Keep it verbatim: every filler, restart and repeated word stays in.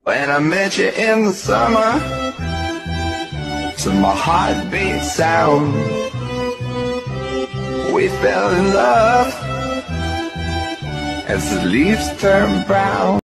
When I met you in the summer, to my heartbeat sound, we fell in love as the leaves turn brown.